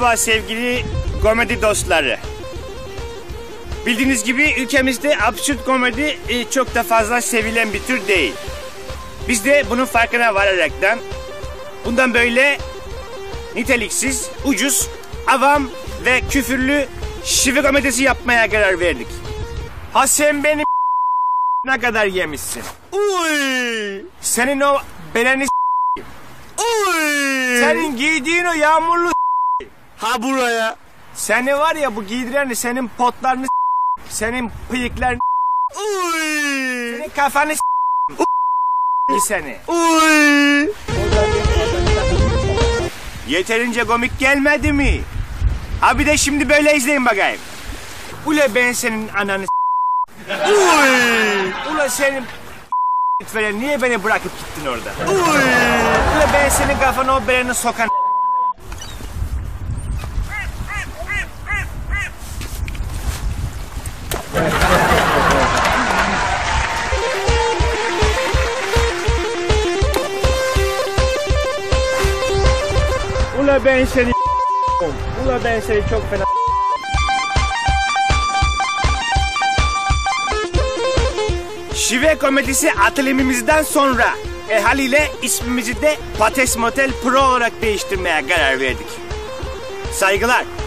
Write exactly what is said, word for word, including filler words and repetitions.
Merhaba sevgili komedi dostları. Bildiğiniz gibi ülkemizde absürt komedi e, çok da fazla sevilen bir tür değil. Biz de bunun farkına vararaktan bundan böyle niteliksiz, ucuz, avam ve küfürlü şive komedisi yapmaya karar verdik. Ha sen beni ne kadar yemişsin. Uy! Senin o beleni Uy! Senin giydiğin o yağmurlu ha buraya. Seni var ya bu giydiren senin potlarını senin bıyıklarını Uy! Senin kafanı Uy! Seni. Uy! Yeterince komik gelmedi mi? Abi de şimdi böyle izleyin bakayım. Ule ben senin ananı Uy! Ula senin falan niye beni bırakıp gittin orada? Uy! Ula ben senin kafana o beleni sokan Ula ben seni Ula ben seni çok fena Şive komedisi atılımımızdan sonra e, haliyle ismimizi de Pates Motel Pro olarak değiştirmeye karar verdik. Saygılar.